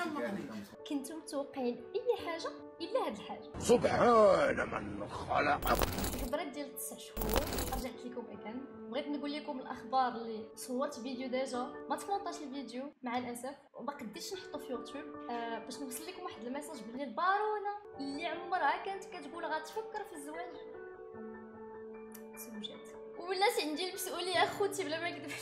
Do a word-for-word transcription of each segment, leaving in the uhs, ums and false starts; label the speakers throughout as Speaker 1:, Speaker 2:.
Speaker 1: المغرب كنتو متوقعين اي حاجه الا هاد الحاجه.
Speaker 2: سبحان من خلق.
Speaker 1: الهضره ديال تسع شهور رجعت لكم اكن. بغيت نقول لكم الاخبار اللي صورت فيديو ديجا ما تمونطاش الفيديو مع الاسف وما قديتش نحطو في يوتيوب آه باش نوصل لكم واحد الميساج بلي البارونه اللي عمرها كانت كتقول غتفكر في الزواج زوجات ولات عندي المسؤوليه اخوتي بلا ما نكذب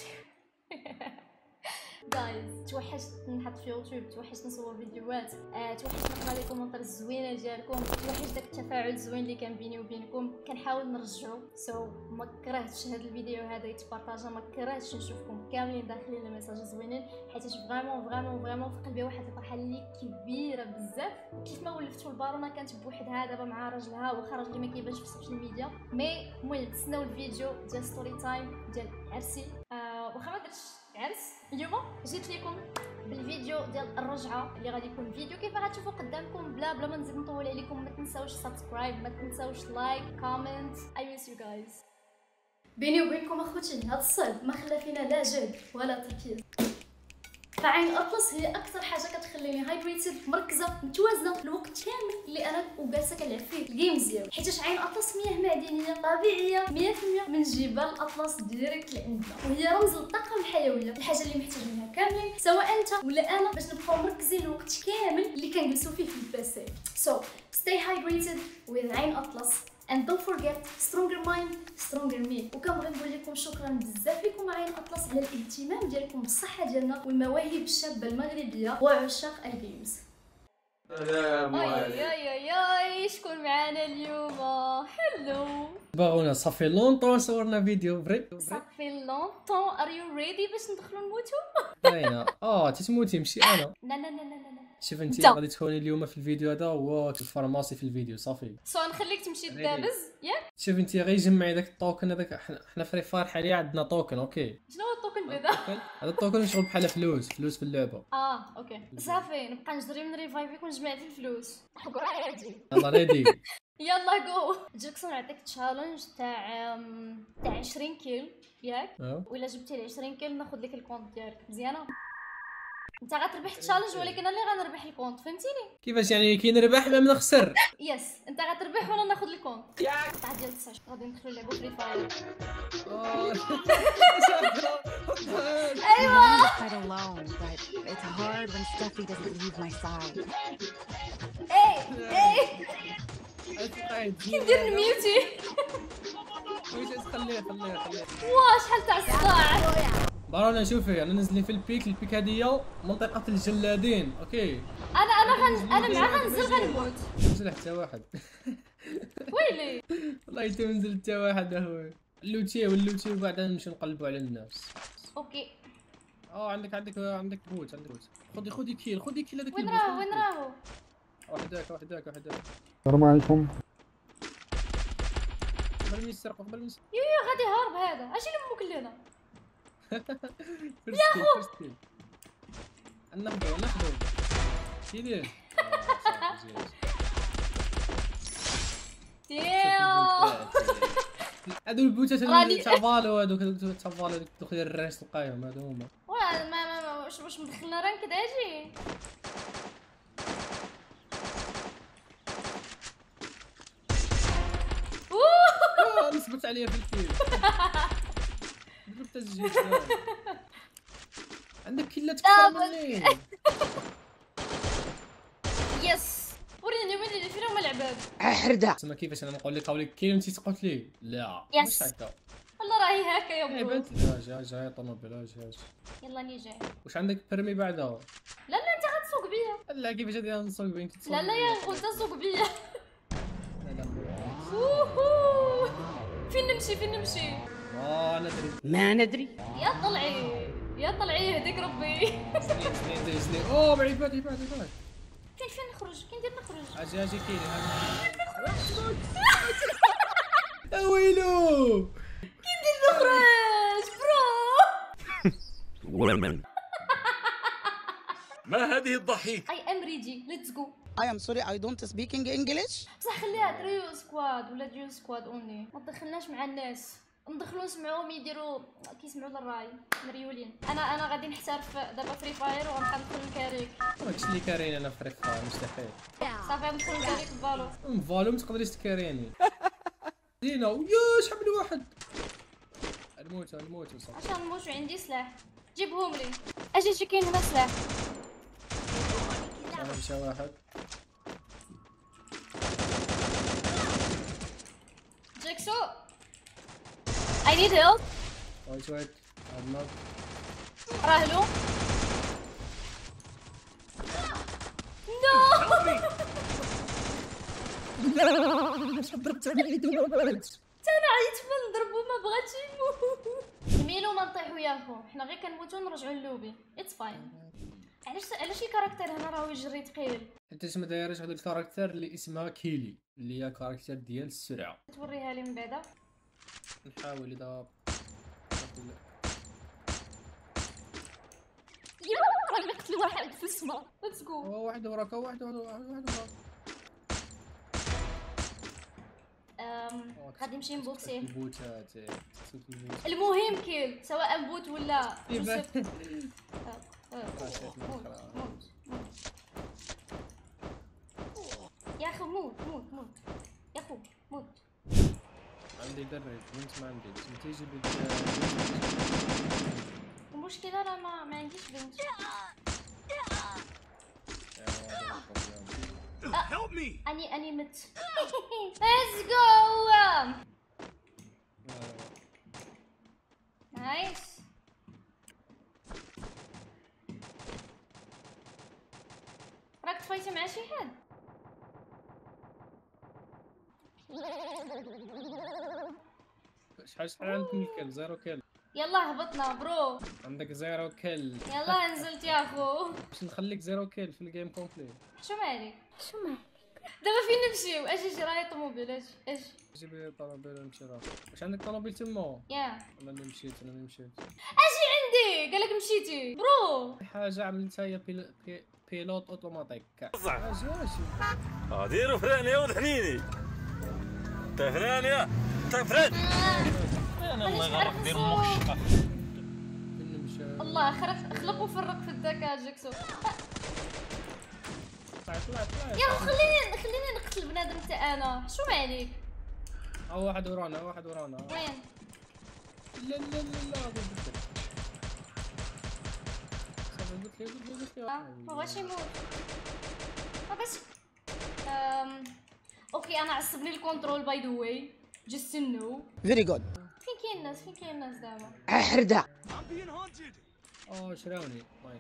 Speaker 1: جايز. توحشت نحط في يوتيوب، توحشت نصور فيديوهات، أه توحشت نقرا لي كومونتير الزوينه ديالكم، توحشت داك التفاعل الزوين اللي كان بيني وبينكم. كنحاول نرجعو سو so, ما كرهتش هذا الفيديو هذا يتبارطاجا، ما كرهتش نشوفكم كاملين داخلين لي ميساج زوينين حيت فريمون فريمون فريمون في قلبي واحد الفرحه اللي كبيره بزاف. كيف ما ولفتوا البارونه كانت بوحدها دابا مع راجلها واخا راجلي ما كيبانش في السوشيال ميديا. مي المهم تسناو الفيديو ديال ستوري تايم ديال عرسي أه واخا ما درتش عرس اليوم جيت لكم بالفيديو ديال الرجعه اللي غادي يكون فيديو كيف غتشوفوا قدامكم بلا بلا ما نزيد نطول عليكم. ما تنساوش سبسكرايب، ما تنساوش لايك كومنت. اي ميس يو جايز. بيني وبينكم اخوتي هاد الصيد ما خلى فينا لا جهد ولا تركيز. فعين اطلس هي اكثر حاجه كتخليني هايدريتد مركزه متوازنه الوقت كامل اللي انا وجالسه كنلعب فيه الجيمز ديالي حيت عين اطلس مياه معدنيه طبيعيه مية في المية من جبال اطلس ديريكت اللي عندنا وهي رمز للطاقه الحيويه، الحاجه اللي محتاجينها كاملين سواء انت ولا انا باش نبقاو مركزين الوقت كامل اللي كنجلسوا فيه في الباسي. so stay hydrated with عين اطلس and don't forget stronger mind stronger me. وكنبغي نقول لكم شكرا بزاف لكم عين اطلس على الاهتمام ديالكم بالصحه ديالنا والمواهب الشابه المغربيه وعشاق الجيمز.
Speaker 2: السلام عليكم.
Speaker 1: اي اي اي شكون معانا اليوم؟ هلو
Speaker 3: باغونا صافي لونطون صورنا فيديو فري
Speaker 1: صافي لونطون. ار يو ريدي باش ندخلو نموتو؟
Speaker 3: باينه اه تتموتي ماشي انا.
Speaker 1: لا لا لا لا لا
Speaker 3: شوف انت غادي تكوني اليوم في الفيديو هذا هو الفارماسي في الفيديو صافي.
Speaker 1: سو نخليك تمشي تدابز ياك.
Speaker 3: شوف انت غير جمعي داك الطوكن هذاك. حنا فري فاير حاليا عندنا طوكن اوكي.
Speaker 1: شنو هو الطوكن بعدا؟
Speaker 3: هذا الطوكن يشغل بحال فلوس فلوس في اللعبه.
Speaker 1: اه اوكي صافي نبقى نجري من ريفايفيك ونجمع في الفلوس.
Speaker 3: يلا ريدي
Speaker 1: يلا جو. جاكسون نعطيك تشالنج تاع تاع عشرين كيل ياك ولا جبتي لي عشرين كيل ناخذ لك الكونت ديالك مزيانه. انت غتربح التشالنج ولكن انا اللي غنربح الكونت فهمتيني كيفاش
Speaker 3: يعني كي نربح ما نخسر.
Speaker 1: يس انت غتربح وانا ناخذ الكونت تاع ديال تسع غادي ندخلوا نلعبوا فري فاير. ايوا اي اي كندير ميوتي.
Speaker 3: واش خليها خليها خليها
Speaker 1: واه شحال تاع الصداع.
Speaker 3: بارونا شوفي انا نازلين في البيك. البيك هذه منطقه الجلادين اوكي.
Speaker 1: انا انا غن... انا معاه غنزل غنموت.
Speaker 3: نزل حتى واحد
Speaker 1: ويلي
Speaker 3: والله انت منزل حتى واحد اخويا. اللوتي واللوتي وبعدين نمشيو نقلبوا على الناس.
Speaker 1: اوكي
Speaker 3: اه عندك عندك عندك بوت عندك بوت. خذي خذي كيل خذي كيل هذاك.
Speaker 1: وين راهو وين راهو؟
Speaker 3: واحد هاك واحد هاك واحد هاك.
Speaker 2: السلام عليكم.
Speaker 3: قبل ما يسرقوا قبل ما يسرقوا.
Speaker 1: يو يو غادي هارب هذا اجي لامك اللي هنا.
Speaker 3: يا خو ناخذو ناخذو كيدير. هادو البوتات تاع فالو هادوك تاع فالو دوك ديال الريس تلقايهم هادو هما.
Speaker 1: واه ما ما واش واش مدخلنا رانكد اجي.
Speaker 3: اوه نثبت عليا في الكيل. ضربت الجيش. عندك كيلات كثر مني.
Speaker 1: يس وريني وين فين هما العباد.
Speaker 3: احرده تما كيفاش انا نقول لك قولك كيل انت قلت لي لا مش هكا.
Speaker 1: والله راهي هكا يا بو.
Speaker 3: جا جا جا طوموبيل جا.
Speaker 1: يلا ني جاي.
Speaker 3: واش عندك برمي بعدا؟
Speaker 1: لا لا انت غتسوق بيا.
Speaker 3: لا كيفاش غادي نسوق بيك؟
Speaker 1: لا لا يا خويا سوق بيا.
Speaker 3: لا لا
Speaker 1: فين نمشي فين نمشي؟
Speaker 3: ما ندري
Speaker 4: ما ندري.
Speaker 1: يا طلعي يا طلعي يهديك ربي.
Speaker 3: سنين سنين اوه بعيد بعيد بعيد بعيد.
Speaker 1: فين فين نخرج؟ كي ندير نخرج؟
Speaker 3: اجي اجي كيلي يا ويلو
Speaker 1: كي ندير نخرج برو.
Speaker 2: ما هذه الضحيك؟
Speaker 1: اي ام ريدي ليتس جو.
Speaker 4: I am sorry I don't speaking English.
Speaker 1: بصح خليها تريو سكواد ولا ديو سكواد اونلي ما تدخلناش مع الناس. ندخلوا نسمعوهم يديروا كيسمعوا للراي مريولين. انا انا غادي نحترف دابا فري فاير ونبقى ندخل الكاريك.
Speaker 3: داكشي اللي كارين انا في ريفا مستحيل.
Speaker 1: صافي ندخل نديرك بالو.
Speaker 3: فالو ما تقدريش تكاريني. زينه ويا شحال من واحد. الموت الموت صافي.
Speaker 1: عشان نموت وعندي سلاح. جيبهم لي. اجي اجي كاين هنا سلاح.
Speaker 3: انا مشى واحد.
Speaker 1: جيكسو. I need help.
Speaker 3: وايت وايت. عمك.
Speaker 1: راهلو. نو. انا عيطت من نضربو ما بغاتش يموت. نميلو ما نطيحو ياكو، حنا غير كنموتو نرجعو للوبي. اتس فاين. علاش علاش الكاركتر هنا راهو يجري ثقيل؟
Speaker 3: حيت ما دايرش هاد الكاركتر اللي اسمها كيلي اللي هي كاركتر ديال السرعه.
Speaker 1: توريها لي من بعدا.
Speaker 3: نحاول اذا
Speaker 1: يا راه نقتل واحد في السما. ليتس جو.
Speaker 3: واحد وراك واحد وراك واحد وراك.
Speaker 1: أم غادي نمشي نبوكسيه.
Speaker 3: البوتات
Speaker 1: المهم كيل سواء بوت ولا جوزيف. يا اخي موت موت موت يا اخو موت.
Speaker 3: عندي درب بنت ما عندي انت تيجي بنت.
Speaker 1: المشكلة انا ما ما عنديش بنت.
Speaker 2: Help me!
Speaker 1: اني اني مت. ليتس جو. نايس. راك تفايتي مع شي حد؟
Speaker 3: شحال شحال عندكم الكل؟ زيرو كل.
Speaker 1: يلا هبطنا برو.
Speaker 3: عندك زيرو كل.
Speaker 1: يلا نزلت يا اخو.
Speaker 3: باش نخليك زيرو كل في الجيم كومبليت.
Speaker 1: شو مالك؟ شو مالك؟ دابا فين نمشيو؟ اجي اجي راهي طوموبيل اجي اجي.
Speaker 3: جيبي طوموبيل ونمشي راه. واش عندك طوموبيل تما؟
Speaker 1: يا
Speaker 3: انا اللي مشيت انا اللي مشيت.
Speaker 1: اجي عندي قالك مشيتي برو.
Speaker 3: حاجه عملتها هي بيل... بي... بيلوت اوتوماتيك. اجي اجي.
Speaker 2: ديروا فران يا ولد حنيني. انت فران يا انت فران.
Speaker 1: انا الله يغرق دير مخ.
Speaker 3: فين نمشي؟
Speaker 1: الله خرق خلق وفرق في الذكاء جيكسو.
Speaker 3: طلع طلع طلع.
Speaker 1: يا اخو خليني خليني نقتل بنادم حتى انا. شو مالك؟
Speaker 3: ها واحد ورانا واحد ورانا.
Speaker 1: وين؟
Speaker 3: لا لا لا لا قلت لك. صافي قلت لي قلت لي قلت لي.
Speaker 1: ما بغاش يموت. ما بغاش. أم... اوكي انا عصبني الكنترول باي ذا واي. جست نو.
Speaker 4: Very good.
Speaker 1: فين كاين الناس؟ فين كاين الناس دابا؟
Speaker 4: حردة.
Speaker 3: اه شراوني نايس.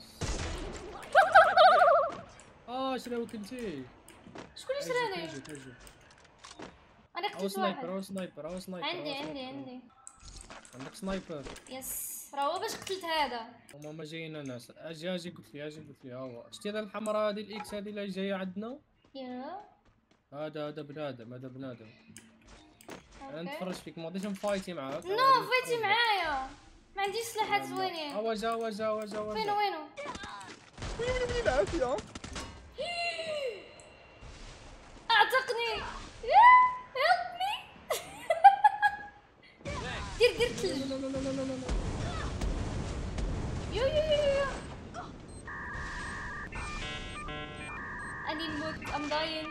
Speaker 3: اه شراوك انتي.
Speaker 1: شكون اللي شراني؟
Speaker 3: تجي تجي.
Speaker 1: انا
Speaker 3: او
Speaker 1: قتلت
Speaker 3: سنايبر او
Speaker 1: واحد.
Speaker 3: سنايبر او سنايبر.
Speaker 1: عندي
Speaker 3: أو
Speaker 1: عندي
Speaker 3: سنايبر.
Speaker 1: عندي.
Speaker 3: عندك سنايبر.
Speaker 1: يس راه هو باش قتلت هذا.
Speaker 3: هما ما جايين ناس. اجي اجي قلت لي اجي قلت لي ها هو. شتي هذا الحمراء هذه الاكس هذه اللي جايه عندنا؟
Speaker 1: يا
Speaker 3: هذا هذا بنادم هذا بنادم. انا
Speaker 1: اوكي.
Speaker 3: نتفرج فيك ما غاديش نفايتي معاك.
Speaker 1: نو فايتي معايا. ما عنديش سلاحات زوينين.
Speaker 3: ها جا وا جا وا جا وا
Speaker 1: وينو
Speaker 3: جا.
Speaker 1: وينو؟ اعتقني. هيلب مي. دير دير ثلج.
Speaker 3: لا لا لا لا لا لا.
Speaker 1: يو يو يو يو. اني نموت ام داين.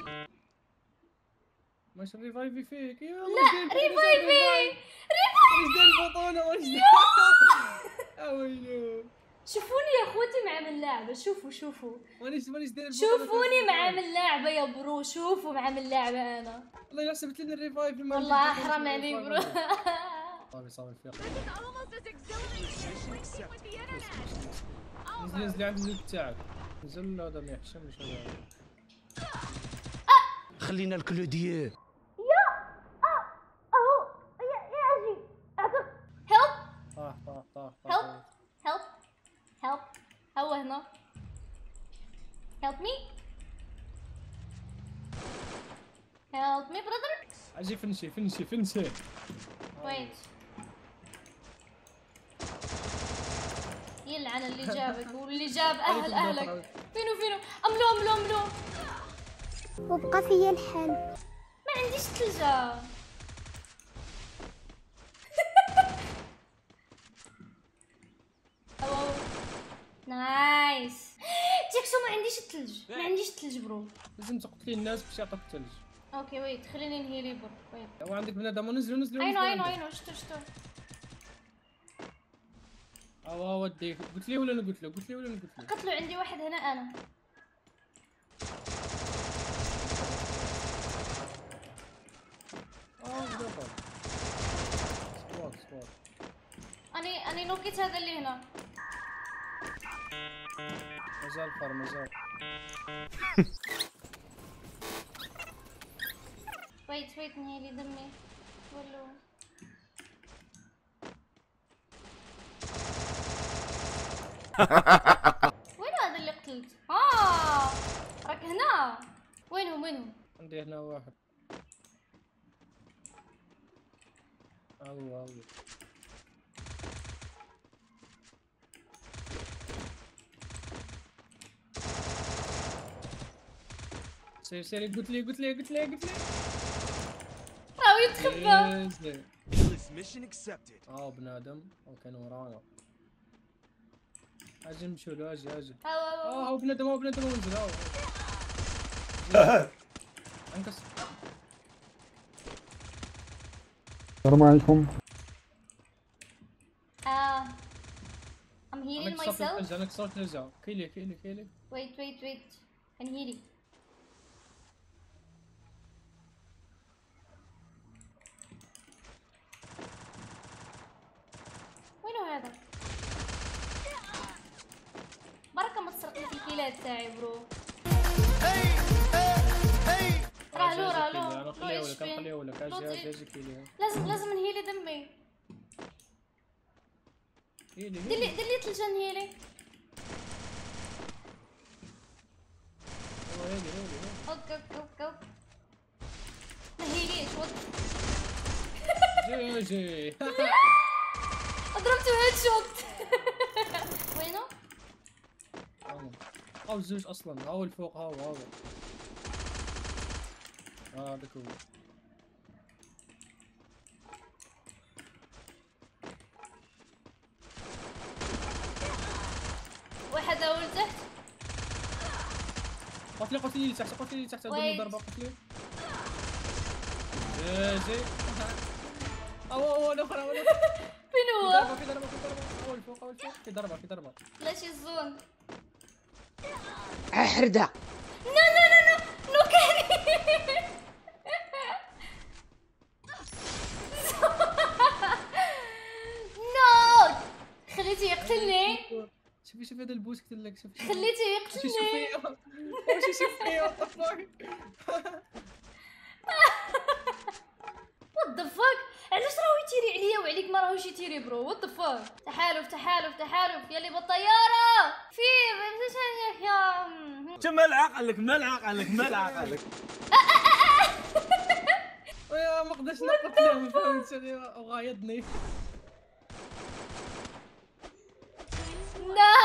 Speaker 3: ماش ريفايفي فيك يا
Speaker 1: لا ريفايفي.
Speaker 3: واش داير البطولة واش داير؟ اويلو
Speaker 1: شوفوني يا اخوتي مع من اللعبه. شوفوا شوفوا
Speaker 3: مانيش مانيش داير البطولة.
Speaker 1: شوفوني مع من اللعبه يا برو. شوفوا مع من اللعبه انا.
Speaker 3: والله الا حسبت لنا الريفايف.
Speaker 1: والله حرام عليك برو.
Speaker 3: صافي صافي فيق. نزل نزل عند الزوج تاعك. نزل هذا ما يحشمش هذا.
Speaker 2: خلينا الكلو ديال.
Speaker 1: اهو يا يا اجي اعتق. هيلب
Speaker 3: طاح طاح طاح
Speaker 1: هيلب هيلب هيلب. هو هنا. هيلب مي هيلب مي برادر.
Speaker 3: اجي فنشي فنشي فنشي.
Speaker 1: ويت يلعن اللي جابك واللي جاب اهل اهلك. فينو فينو املو املو املو.
Speaker 5: وبقى فيا الحال.
Speaker 1: ما عنديش ثلجة. أوه. نايس. سو ما عنديش الثلج، ما عنديش الثلج برو.
Speaker 3: لازم تقتلي الناس باش يعطوك الثلج.
Speaker 1: اوكي ويت خليني ننهي لي برو. ويت
Speaker 3: هو عندك بنادم، نزلوا نزلوا
Speaker 1: اينو
Speaker 3: نزلوا
Speaker 1: اينو
Speaker 3: عندك.
Speaker 1: اينو شتو شتو.
Speaker 3: اه ودي قلت لي ولا انا قلت له؟ قلت لي ولا انا قلت له؟
Speaker 1: قتلوا عندي واحد هنا انا.
Speaker 3: اه دخل سكواد سكواد.
Speaker 1: اني اني نوكيت هذا اللي هنا.
Speaker 3: مازال فار مازال.
Speaker 1: ويت ويت نهي لي دمي. ولو وين هذا اللي قتلت؟ اه راك هنا. وينهم وينهم؟
Speaker 3: عندي هنا واحد. الله الله. سير سير قلت لي قلت لي قلت لي قلت لي.
Speaker 1: راهو يتخبى.
Speaker 3: سير.
Speaker 6: English mission accepted.
Speaker 3: اه بنادم او كان ورانا. اجي نمشوا له اجي اجي.
Speaker 1: هاو هاو
Speaker 3: اه هو بنادم هو بنادم انزل هاو. انكس.
Speaker 7: السلام عليكم.
Speaker 1: اه I'm
Speaker 3: انا
Speaker 1: healing
Speaker 3: كسرت
Speaker 1: myself.
Speaker 3: الثلج انا كسرت الثلج. كيلي كيلي كيلي.
Speaker 1: wait wait wait can heal. وينو هذا؟ بركة ما تسرق لي الكيلات تاعي برو. راه لو راه لو
Speaker 3: انا
Speaker 1: لو
Speaker 3: خليه
Speaker 1: ايش
Speaker 3: لك انا
Speaker 1: فيه؟
Speaker 3: خليه لك
Speaker 1: لو
Speaker 3: اجي اجي
Speaker 1: ت-
Speaker 3: اجي كيلي.
Speaker 1: لازم لازم نهيلي دمي.
Speaker 3: كيلي
Speaker 1: دلي دلي تلجا نهيلي.
Speaker 3: هو هيلي هيلي.
Speaker 1: اوكي اوكي اوكي اوكي. ما هيليش وات.
Speaker 3: جي جي.
Speaker 1: ضربته هيد شوت. وينو؟
Speaker 3: هاو الزوج اصلا هاو الفوق هاو هاو. اه هذاك هو.
Speaker 1: واحد اول تحت.
Speaker 3: قتلي قتلي تحت قتلي تحت
Speaker 1: ويت.
Speaker 3: ضربه ضربه قتلي. جي جي. او او الاخرى اول
Speaker 1: فين
Speaker 3: في
Speaker 1: هو؟
Speaker 3: ضربه في ضربه في ضربه اول فوق اول فوق في ضربه في ضربه.
Speaker 1: لا شي الزون.
Speaker 4: احردة.
Speaker 1: نو نو نو نو نو كاري. نو خليتيه يقتلني.
Speaker 3: شوفي شوفي هذا البوس قلت لك شوفي شوفي.
Speaker 1: خليتيه
Speaker 3: واش يشوف
Speaker 1: يقتلني.
Speaker 3: فيا واش يشوف فيا وات ذا فاك.
Speaker 1: وات ذا فاك علاش راهو يتيري عليا وعليك ما راهوش يتيري برو. وات ذا فاك. تحالف تحالف تحالف يلي بالطياره في يا
Speaker 2: شو مال عقلك مال عقلك مال عقلك.
Speaker 3: ويا ما قدرتش نقتل له ما فهمتش انا وغايضني.
Speaker 1: لا.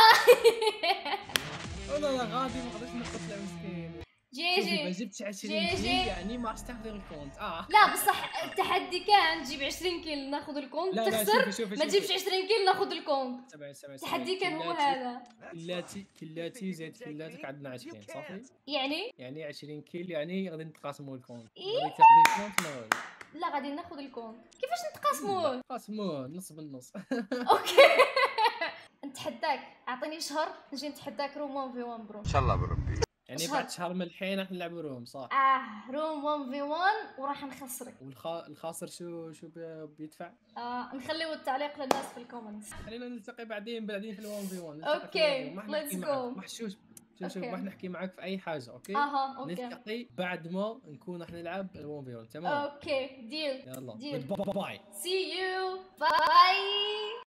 Speaker 3: والله لا غادي ما قدرتش نقتل له مسكين.
Speaker 1: جي
Speaker 3: شوفي ما
Speaker 1: جي.
Speaker 3: جبتش عشرين
Speaker 1: جي
Speaker 3: كيل
Speaker 1: جي.
Speaker 3: يعني ما استحضر الكونت. اه
Speaker 1: لا بصح التحدي كان تجيب عشرين كيل ناخذ الكونت.
Speaker 3: لا لا
Speaker 1: تخسر
Speaker 3: شوفي شوفي
Speaker 1: ما
Speaker 3: شوفي.
Speaker 1: تجيبش عشرين كيل ناخذ الكونت.
Speaker 3: سبعة سبعة
Speaker 1: التحدي كان هو
Speaker 3: كيلاتي-
Speaker 1: هذا.
Speaker 3: كلاتي كلاتي زائد كلاتك عندنا عشرين صافي.
Speaker 1: يعني
Speaker 3: يعني عشرين كيل يعني غادي نتقاسموا الكونت.
Speaker 1: إيه؟
Speaker 3: غادي تاخذي الكونت ما غادي
Speaker 1: لا غادي ناخذ الكونت. كيفاش نتقاسموه؟
Speaker 3: نتقاسموه نص بالنص.
Speaker 1: اوكي. نتحداك اعطيني شهر نجي نتحداك روم واحد في واحد برو.
Speaker 2: ان شاء الله بربي.
Speaker 3: يعني
Speaker 1: شهر.
Speaker 3: بعد شهر من الحين راح نلعبوا روم صح.
Speaker 1: اه روم واحد في واحد وراح نخسرك.
Speaker 3: والخاسر شو شو بي- بيدفع؟
Speaker 1: آه نخليو التعليق للناس في الكومنتس.
Speaker 3: خلينا نلتقي بعدين بعدين في الون في ون.
Speaker 1: أوكي، let's go.
Speaker 3: محشوش شوف شوف
Speaker 1: أوكي.
Speaker 3: راح نحكي معك في اي حاجه اوكي.
Speaker 1: اها اوكي
Speaker 3: نلتقي بعد ما نكون راح نلعب الون في ون تمام.
Speaker 1: اوكي ديل
Speaker 3: يلا
Speaker 1: ديل.
Speaker 3: باي.
Speaker 1: See you. Bye.